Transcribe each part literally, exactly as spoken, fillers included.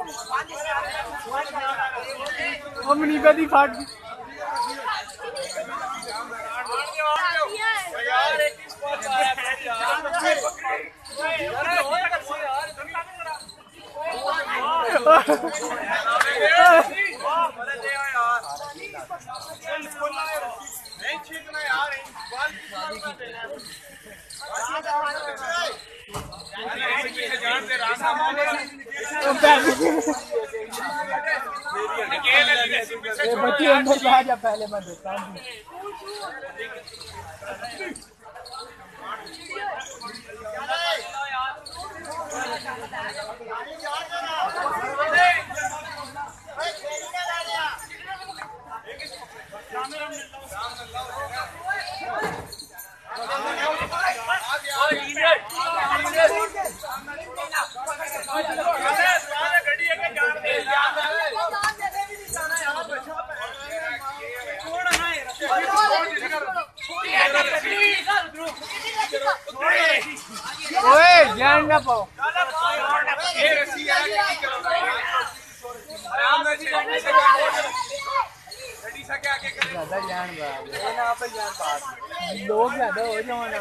हम नहीं कदी फाट यार एक ही स्पॉट आया नहीं छींकना यार बच्चे अंदर जा जा पहले मैं देखता हूँ। ओए ध्यान ना पाओ ज्यादा ज्ञान लोग ज्यादा हो जाना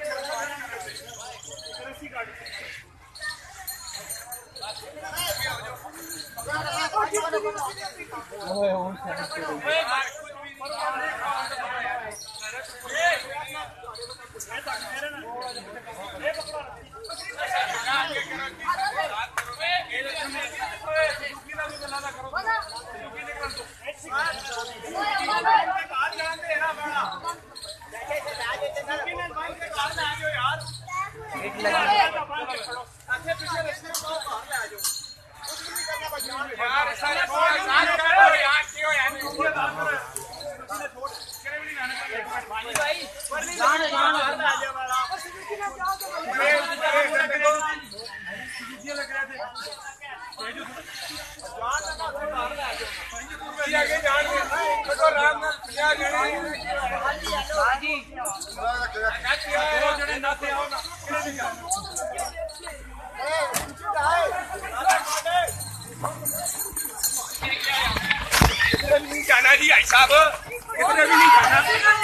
नहीं जाना जी भाई साहब इतना भी नहीं जाना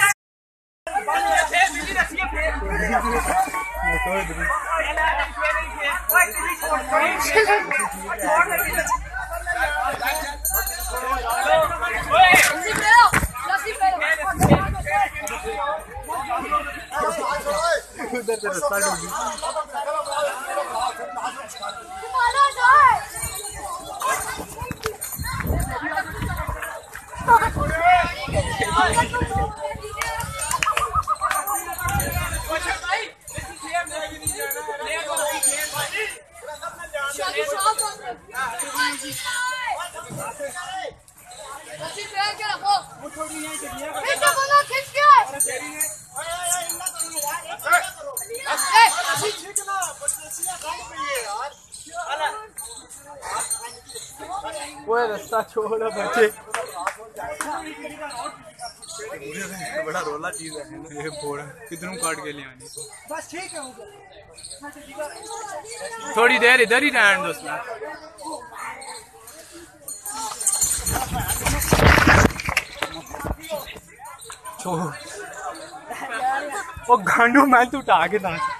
उधर से रास्ता वो रास्ता छोड़ो बच्चे बड़ा रोला चीज है ये बोरा किधरों काट के ले आनी बस ठीक है थोड़ी देर इधर ही रहने दो छोड़ वो गांडू मैं तू उठा के दांत